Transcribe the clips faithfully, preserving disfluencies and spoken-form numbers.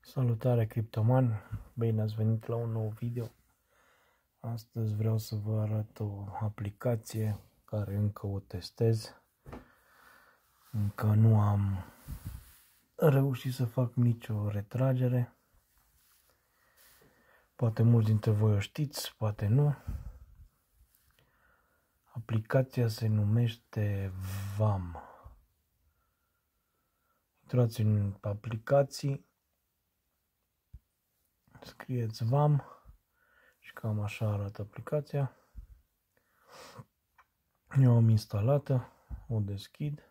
Salutare criptoman, bine ați venit la un nou video. Astăzi vreau să vă arăt o aplicație care încă o testez. Încă nu am reușit să fac nicio retragere. Poate mulți dintre voi o știți, poate nu. Aplicația se numește VAM. Intrați în aplicații, scrieți VAM și cam așa arată aplicația. Eu am instalată, o deschid.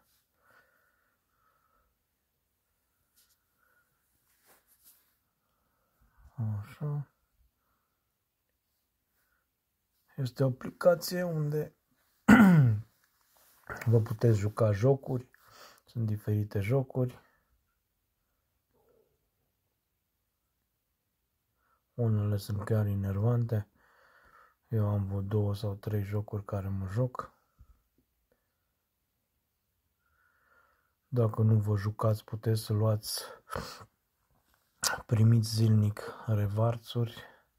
Așa. Este o aplicație unde vă puteți juca jocuri. Sunt diferite jocuri. Unele sunt chiar enervante. Eu am vreo două sau trei jocuri care mă joc. Dacă nu vă jucați, puteți să luați, primiți zilnic revarțuri.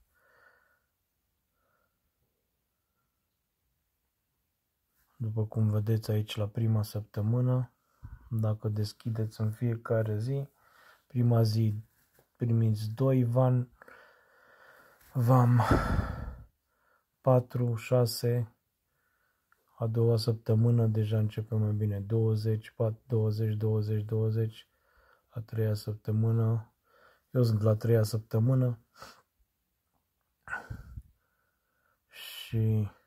După cum vedeți aici la prima săptămână, dacă deschideți în fiecare zi, prima zi primiți doi van, VAM, patru, șase, a doua săptămână deja începe mai bine, douăzeci, douăzeci, douăzeci, douăzeci, a treia săptămână, eu sunt la treia săptămână și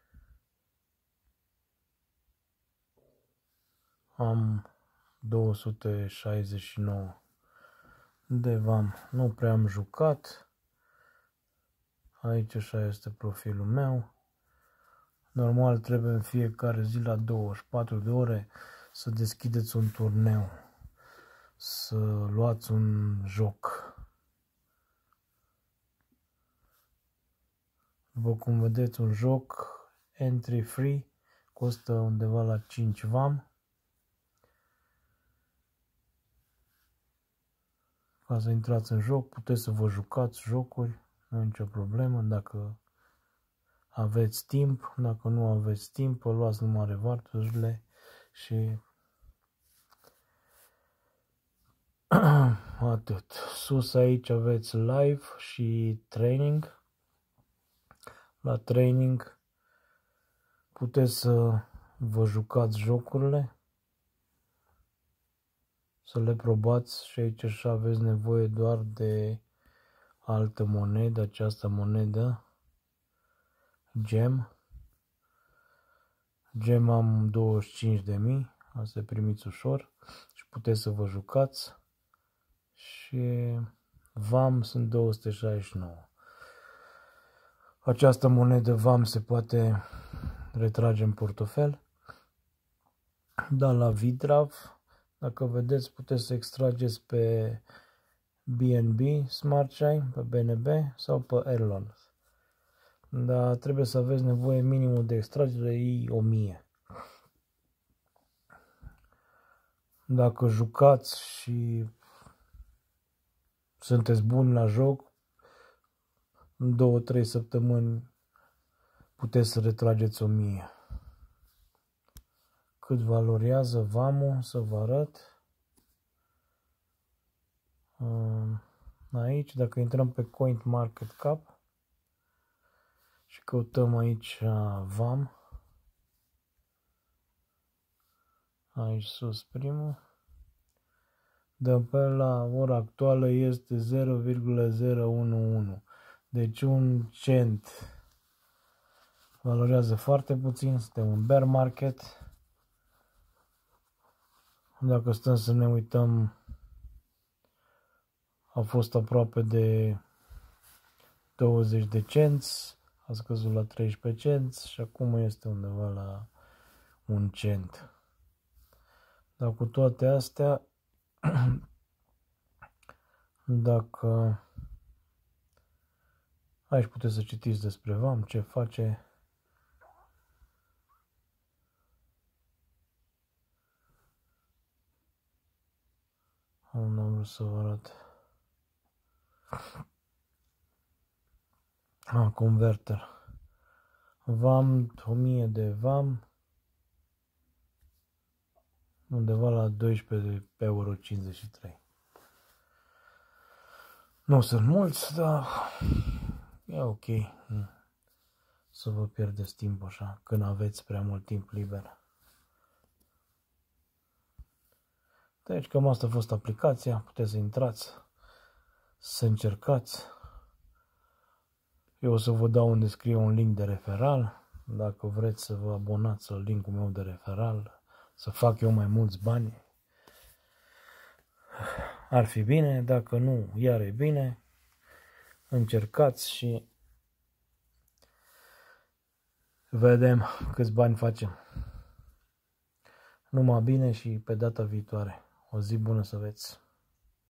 am două sute șaizeci și nouă de VAM. Nu prea am jucat. Aici așa este profilul meu. Normal trebuie în fiecare zi la douăzeci și patru de ore să deschideți un turneu, să luați un joc. După cum vedeți, un joc entry free costă undeva la cinci VAM. Ca să intrați în joc, puteți să vă jucați jocuri, nu e nicio problemă, dacă aveți timp. Dacă nu aveți timp, vă luați numai revarturile și atât. Sus aici aveți live și training. La training puteți să vă jucați jocurile, să le probați și aici așa aveți nevoie doar de altă monedă, această monedă Gem. Gem am douăzeci și cinci de mii, asta primiți ușor și puteți să vă jucați. Și VAM sunt două sute șaizeci și nouă. Această monedă VAM se poate retrage în portofel. Dar la VDRAV, dacă vedeți, puteți să extrageți pe B N B Smart Chain, pe B N B sau pe Erlon. Dar trebuie să aveți nevoie minimul de extragere e o mie. Dacă jucați și sunteți buni la joc, în două trei săptămâni puteți să retrageți o mie. Cât valorează VAM-ul, să vă arăt. Aici, dacă intrăm pe CoinMarketCap și căutăm aici VAM, aici sus primul, de pe la ora actuală este zero virgulă zero unu unu, deci un cent. Valorează foarte puțin, suntem în bear market. Dacă stăm să ne uităm, a fost aproape de douăzeci de cenți, a scăzut la treisprezece cenți și acum este undeva la un cent. Dar cu toate astea, dacă aici puteți să citiți despre VAM, ce face. Nu am vrut să vă arăt. Ah, converter. V-am o mie de V A M. Undeva la doisprezece euro cincizeci și trei. Nu sunt mulți, dar e ok să vă pierdeți timp așa, când aveți prea mult timp liber. Deci cam asta a fost aplicația, puteți să intrați, să încercați. Eu o să vă dau în descriere un link de referal, dacă vreți să vă abonați la linkul meu de referal, să fac eu mai mulți bani. Ar fi bine, dacă nu, iar e bine. Încercați și vedem câți bani facem. Numai bine și pe data viitoare. O zi bună să aveți!